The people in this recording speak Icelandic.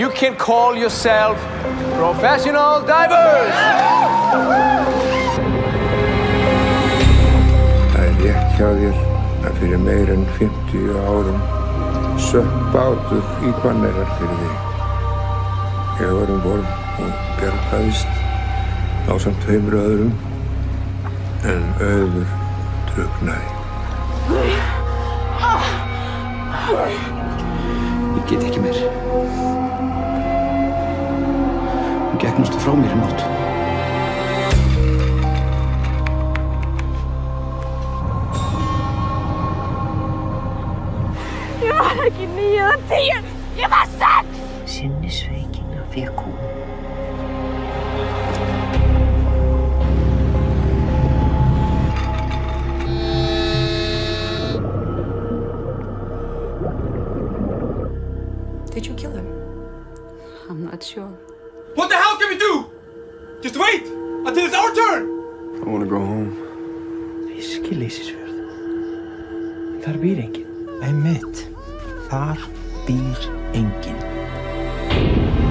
you can call yourself professional divers. Það rétt hjá þér að fyrir meir en 50 árum sökk bátur í Hvanneyjarfirði. Ég var borð og bjargaðist ásamt 2 öðrum en Auður drukknaði. Ég get ekki meir. Hún gekk náttúrulega frá mér í nótt. Ég var ekki 9 eða 10, ég var 6! Sinnisveikina fékk hún. Did you kill him? I'm not sure. What the hell can we do? Just wait until it's our turn! I want to go home. Fiskileysisfjörð. Þar býr enginn. Einmitt. Þar býr enginn.